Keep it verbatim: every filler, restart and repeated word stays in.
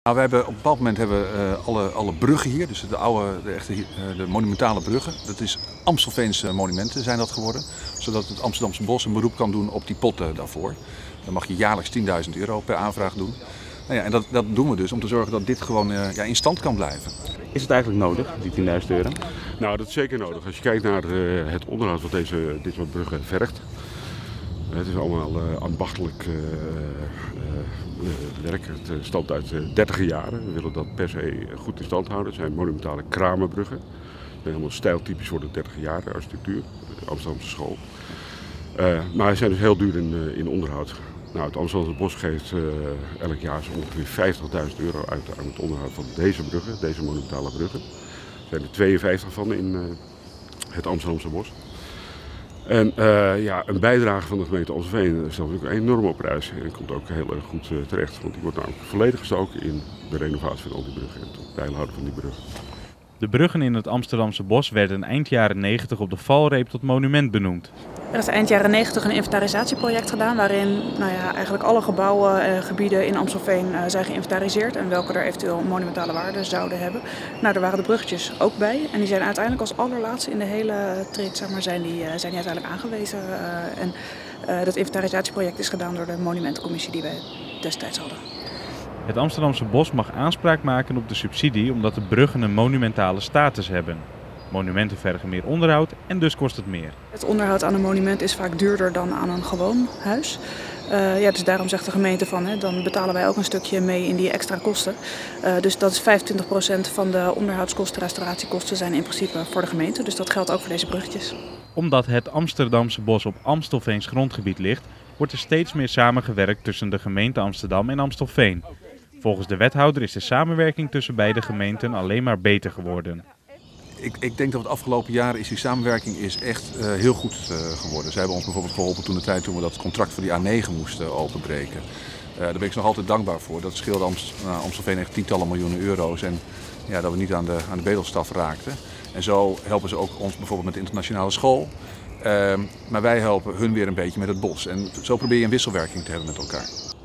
Nou, we hebben op een bepaald moment hebben we, uh, alle, alle bruggen hier, dus de oude, de, echte, uh, de monumentale bruggen. Dat is Amstelveense monumenten zijn dat geworden, zodat het Amsterdamse Bos een beroep kan doen op die potten daarvoor. Dan mag je jaarlijks tienduizend euro per aanvraag doen. Nou ja, en dat, dat doen we dus om te zorgen dat dit gewoon uh, ja, in stand kan blijven. Is het eigenlijk nodig, die tienduizend euro? Nou, dat is zeker nodig. Als je kijkt naar uh, het onderhoud wat deze, dit soort bruggen vergt. Het is allemaal uh, ambachtelijk uh, uh, werk. Het stamt uit de dertiger jaren. We willen dat per se goed in stand houden. Het zijn monumentale Kramerbruggen. Het zijn helemaal stijltypisch voor de dertiger jaren architectuur. De Amsterdamse school. Uh, maar ze zijn dus heel duur in, uh, in onderhoud. Nou, het Amsterdamse Bos geeft uh, elk jaar zo ongeveer vijftigduizend euro uit aan het onderhoud van deze bruggen. Deze monumentale bruggen. Er zijn er tweeënvijftig van in uh, het Amsterdamse Bos. En uh, ja, een bijdrage van de gemeente Amstelveen stelt natuurlijk enorm op prijs en komt ook heel erg goed uh, terecht. Want die wordt namelijk volledig gestoken in de renovatie van al die bruggen en het bijhouden van die bruggen. De bruggen in het Amsterdamse Bos werden eind jaren negentig op de valreep tot monument benoemd. Er is eind jaren negentig een inventarisatieproject gedaan waarin nou ja, eigenlijk alle gebouwen en gebieden in Amstelveen uh, zijn geïnventariseerd en welke er eventueel monumentale waarde zouden hebben. Nou, daar waren de bruggetjes ook bij en die zijn uiteindelijk als allerlaatste in de hele traject zeg maar, zijn, die, uh, zijn die uiteindelijk aangewezen. Uh, en uh, dat inventarisatieproject is gedaan door de monumentencommissie die wij destijds hadden. Het Amsterdamse Bos mag aanspraak maken op de subsidie omdat de bruggen een monumentale status hebben. Monumenten vergen meer onderhoud en dus kost het meer. Het onderhoud aan een monument is vaak duurder dan aan een gewoon huis. Uh, ja, dus daarom zegt de gemeente van, hè, dan betalen wij ook een stukje mee in die extra kosten. Uh, dus dat is vijfentwintig procent van de onderhoudskosten, restauratiekosten zijn in principe voor de gemeente. Dus dat geldt ook voor deze bruggetjes. Omdat het Amsterdamse Bos op Amstelveens grondgebied ligt, wordt er steeds meer samengewerkt tussen de gemeente Amsterdam en Amstelveen. Volgens de wethouder is de samenwerking tussen beide gemeenten alleen maar beter geworden. Ik, ik denk dat het afgelopen jaren is die samenwerking is echt uh, heel goed uh, geworden. Zij hebben ons bijvoorbeeld geholpen toen de tijd toen we dat contract voor die A negen moesten openbreken. Uh, daar ben ik nog altijd dankbaar voor. Dat scheelde Amst, uh, Amstelveen echt tientallen miljoenen euro's en ja, dat we niet aan de, aan de bedelstaf raakten. En zo helpen ze ook ons bijvoorbeeld met de internationale school. Uh, maar wij helpen hun weer een beetje met het bos. En zo probeer je een wisselwerking te hebben met elkaar.